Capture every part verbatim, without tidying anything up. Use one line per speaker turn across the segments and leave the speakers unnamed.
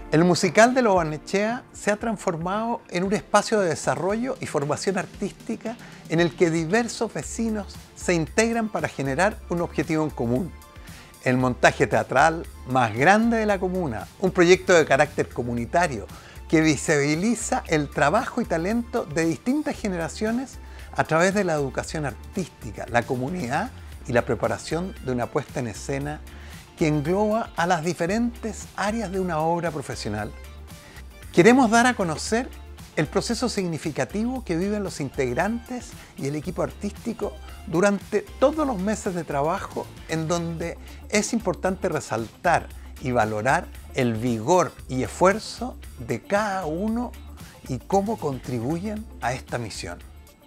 El musical de Lo Barnechea se ha transformado en un espacio de desarrollo y formación artística en el que diversos vecinos se integran para generar un objetivo en común: el montaje teatral más grande de la comuna, un proyecto de carácter comunitario que visibiliza el trabajo y talento de distintas generaciones a través de la educación artística, la comunidad y la preparación de una puesta en escena que engloba a las diferentes áreas de una obra profesional. Queremos dar a conocer el proceso significativo que viven los integrantes y el equipo artístico durante todos los meses de trabajo, en donde es importante resaltar y valorar el vigor y esfuerzo de cada uno y cómo contribuyen a esta misión.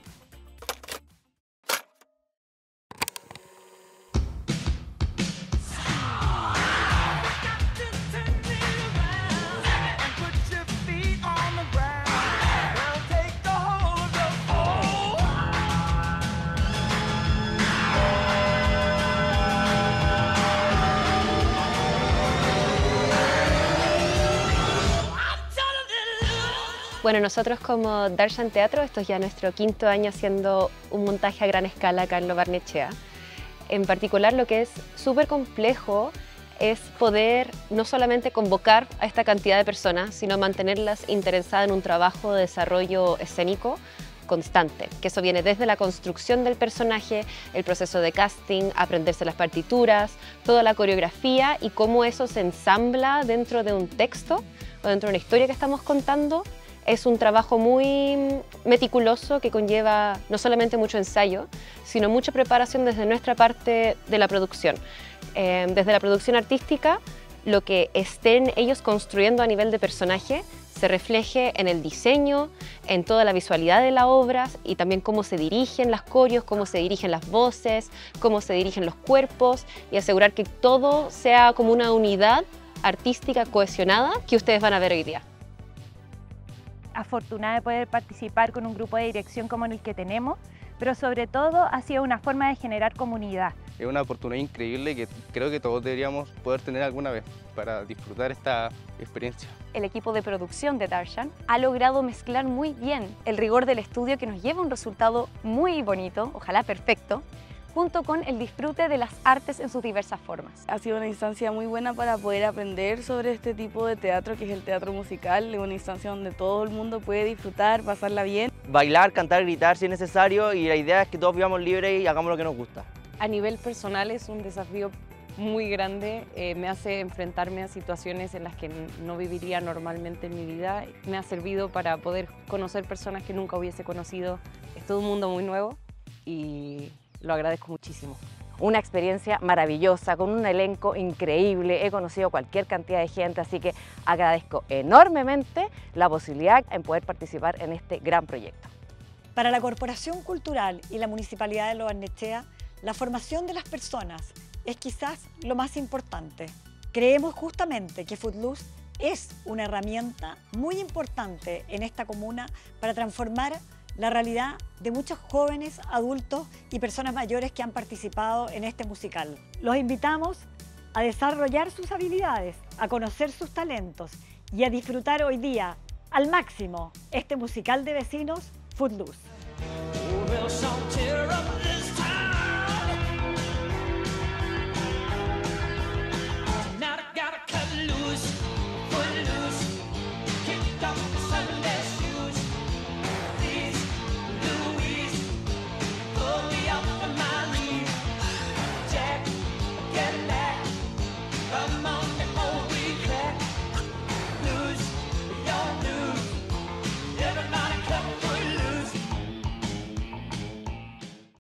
Bueno, nosotros como Darshan Teatro, esto es ya nuestro quinto año haciendo un montaje a gran escala acá en Lo Barnechea. En particular, lo que es súper complejo es poder no solamente convocar a esta cantidad de personas, sino mantenerlas interesadas en un trabajo de desarrollo escénico constante, que eso viene desde la construcción del personaje, el proceso de casting, aprenderse las partituras, toda la coreografía y cómo eso se ensambla dentro de un texto o dentro de una historia que estamos contando. Es un trabajo muy meticuloso que conlleva no solamente mucho ensayo, sino mucha preparación desde nuestra parte de la producción. Eh, desde la producción artística, lo que estén ellos construyendo a nivel de personaje se refleje en el diseño, en toda la visualidad de la obra y también cómo se dirigen las coreos, cómo se dirigen las voces, cómo se dirigen los cuerpos y asegurar que todo sea como una unidad artística cohesionada que ustedes van a ver hoy día.
Afortunada de poder participar con un grupo de dirección como el que tenemos, pero sobre todo ha sido una forma de generar comunidad.
Es una oportunidad increíble que creo que todos deberíamos poder tener alguna vez para disfrutar esta experiencia.
El equipo de producción de Darshan ha logrado mezclar muy bien el rigor del estudio que nos lleva a un resultado muy bonito, ojalá perfecto, junto con el disfrute de las artes en sus diversas formas.
Ha sido una instancia muy buena para poder aprender sobre este tipo de teatro que es el teatro musical, es una instancia donde todo el mundo puede disfrutar, pasarla bien.
Bailar, cantar, gritar si es necesario y la idea es que todos vivamos libres y hagamos lo que nos gusta.
A nivel personal es un desafío muy grande, eh, me hace enfrentarme a situaciones en las que no viviría normalmente en mi vida. Me ha servido para poder conocer personas que nunca hubiese conocido. Es todo un mundo muy nuevo y lo agradezco muchísimo.
Una experiencia maravillosa, con un elenco increíble, he conocido cualquier cantidad de gente, así que agradezco enormemente la posibilidad en poder participar en este gran proyecto.
Para la Corporación Cultural y la Municipalidad de Lo Barnechea, la formación de las personas es quizás lo más importante. Creemos justamente que Footloose es una herramienta muy importante en esta comuna para transformar la realidad de muchos jóvenes, adultos y personas mayores que han participado en este musical. Los invitamos a desarrollar sus habilidades, a conocer sus talentos y a disfrutar hoy día al máximo este musical de vecinos Footloose.